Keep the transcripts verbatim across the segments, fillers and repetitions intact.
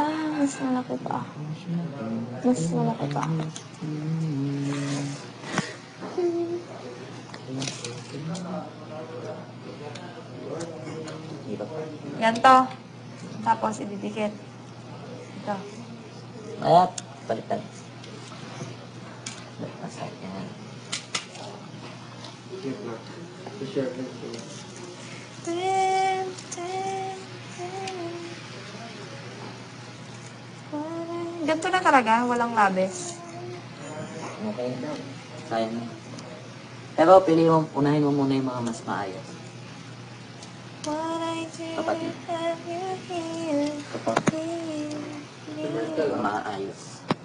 Ah, mas malaki pa. Mas malaki pa. Ganto. Tapos ididikit. Ito. At, baliktad. Masaya yan. Ganto na talaga, walang labis. Okay daw. Sayang. Pero pili mo, unahin mo muna yung mga mas maayos. Kapatid. Kapatid. Maayos.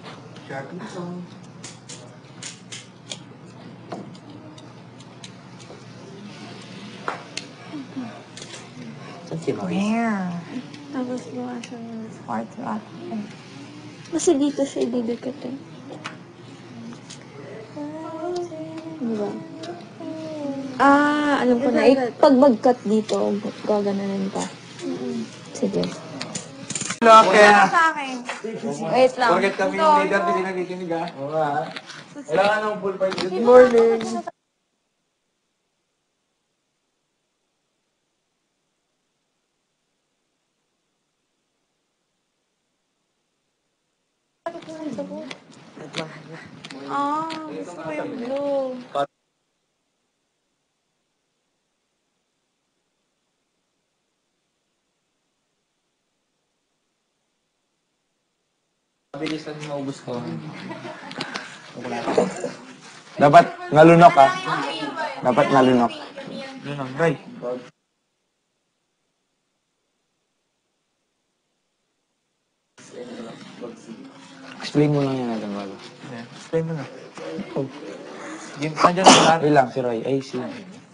Saan si Maurice? Where? Tapos gawa siya ng part rat. Kasi dito siya ididikit eh. Diba? Ah, alam ko na. Eh, pag mag-cut dito, gagananin pa. Sige. Okay. Sa akin. Wait lang. Bakit kami Ito, yung leader, ito. hindi nakikinig ha? Oo nga. Wala ka nang full fight. Good Ito, morning. Ah, gusto ko yung blue. Bilisan mo maubos ko. Dapat ngalunok ah. Dapat ngalunok. Lunok, right? Explain mo lang yan natin bago. Explain mo na. Oh. Game, nandiyan na lang. Wait lang, si Roy. Ay, si...